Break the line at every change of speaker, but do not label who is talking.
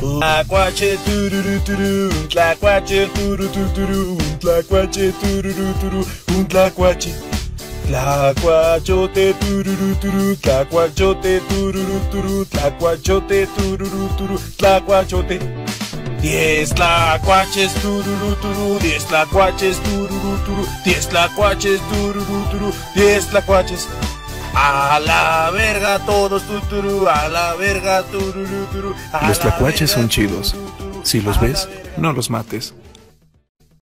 Tlacuache, tururu, turu, un tlacuache, tururu, turu, un tlacuache, tururu, turu, un tlacuache. Tlacuachote, tururu, turu, tlacuachote, tururu, turu, tlacuachote, tururu, turu, tlacuachote. 10 tlacuaches, tururu, turu, 10 tlacuaches, tururu, turu, 10 tlacuaches, tururu, turu, 10 tlacuaches. A la verga todos, tuturu, a la verga, tururu, turu.
Los tlacuaches son chidos. Si los ves, no los mates.